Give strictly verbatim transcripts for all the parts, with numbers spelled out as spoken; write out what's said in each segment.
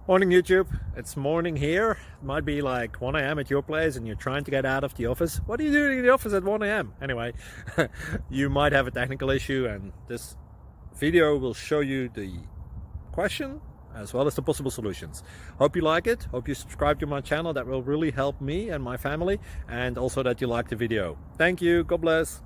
Morning YouTube, it's morning here. It might be like one A M at your place and you're trying to get out of the office. What are you doing in the office at one A M? Anyway, you might have a technical issue and this video will show you the question as well as the possible solutions. Hope you like it, hope you subscribe to my channel. That will really help me and my family, and also that you like the video. Thank you, God bless.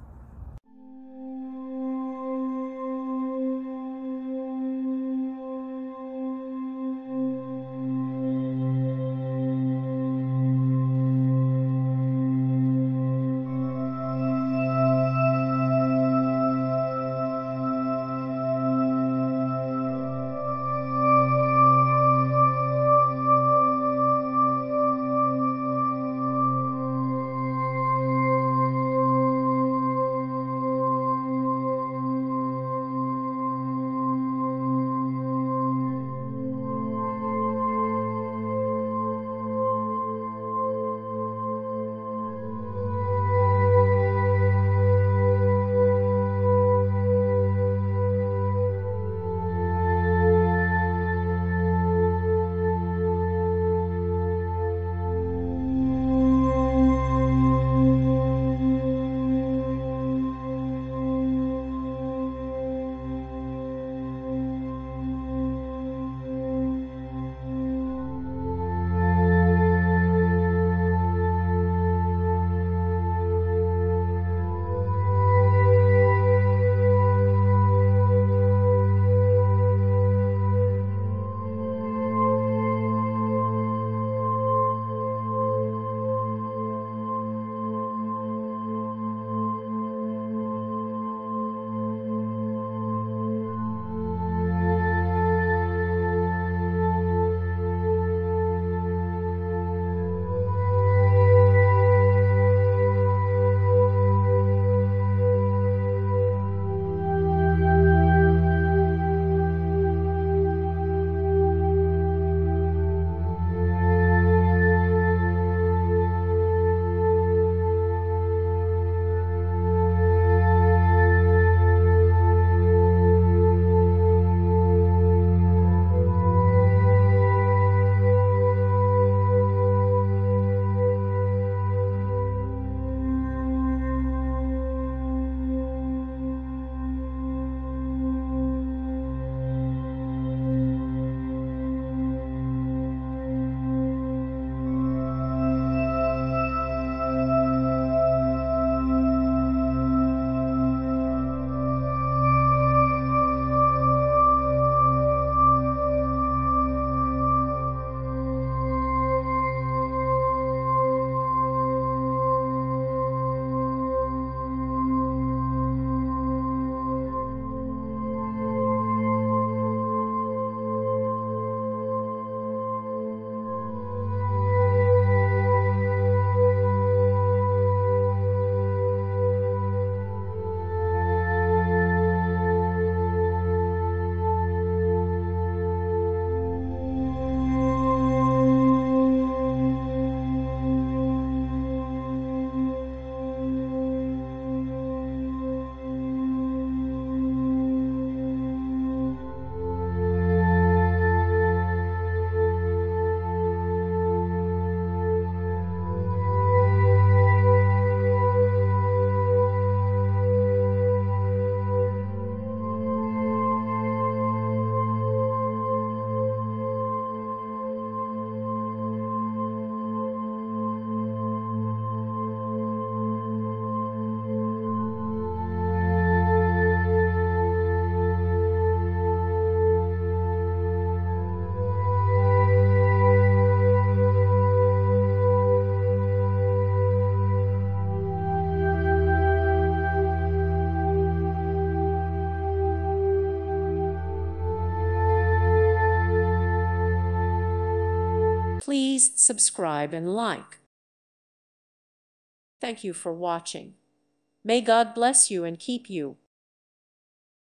Please subscribe and like. Thank you for watching. May God bless you and keep you.